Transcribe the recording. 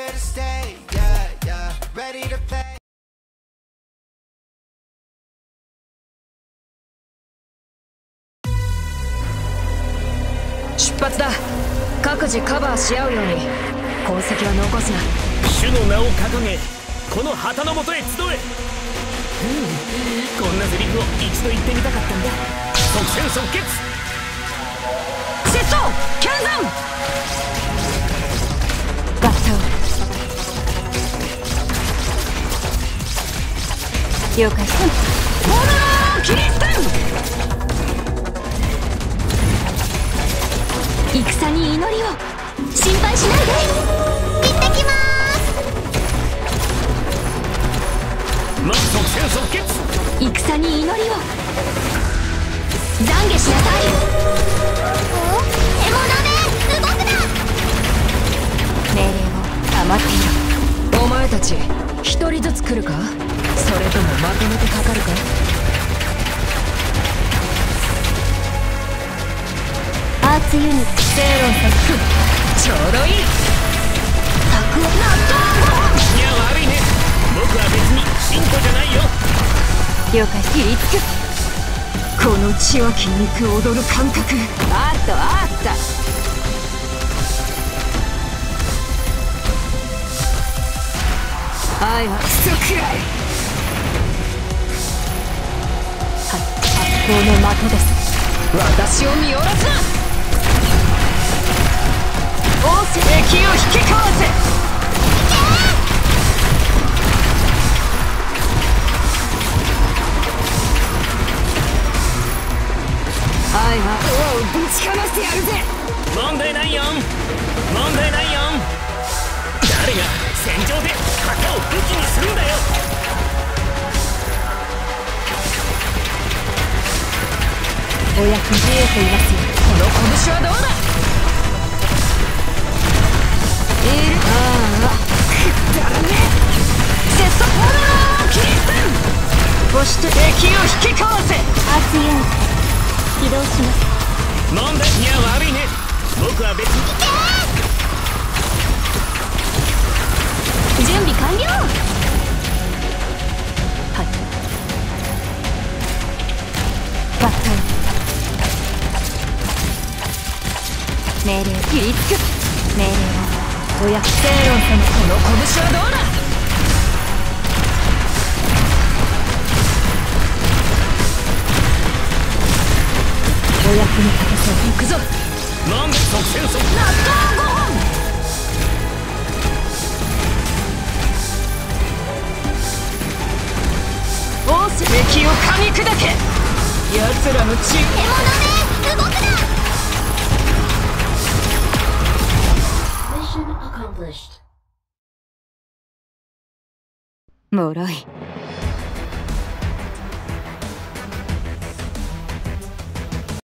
to stay, yeah, yeah, ready to play. 出発だ。各自カバーし合うように痕跡は残すな。 主の名を掲げこの旗の下へ集え。こんなセリフを一度言ってみたかったんだ。即戦即決。 セットキャンザンバッタオ了解した。モノーキリスタン戦に祈りを。心配しないで。行ってきまーす。 即戦即決。 戦に祈りを。懺悔しなさい。エモダメ動くな。命令を黙っていろ。お前たち一人ずつ来るか、それともまとめてかかるか。アーツユニット正論作ちょうどいい。タクを納豆。 いや悪いね、僕は別に信徒じゃないよ。 了解。切りつく。この血は筋肉踊る感覚。あったあった。愛はクソくらい。発光の的です。私を見下ろすな。仰せ敵を引きかわせ。愛は王をぶちかましてやるぜ。 問題ないよ問題ないよ。誰が戦場で旗を武器にするんだよ。 お役見えていますよ。この拳はどうだ。ああくだらねえ。セットフォローキリスタン。そして敵を引きかわせ。熱いよ起動します。 問題いや悪いね、僕は別に。 準備完了。はい。バッタン命令切りつく。命令を。おや正論様、この拳はどうだ。お役に立てそう。行くぞ。 なんで即戦即納豆5本。仰せ敵を噛み砕け。奴らの血。獲物ね動くな。もろい。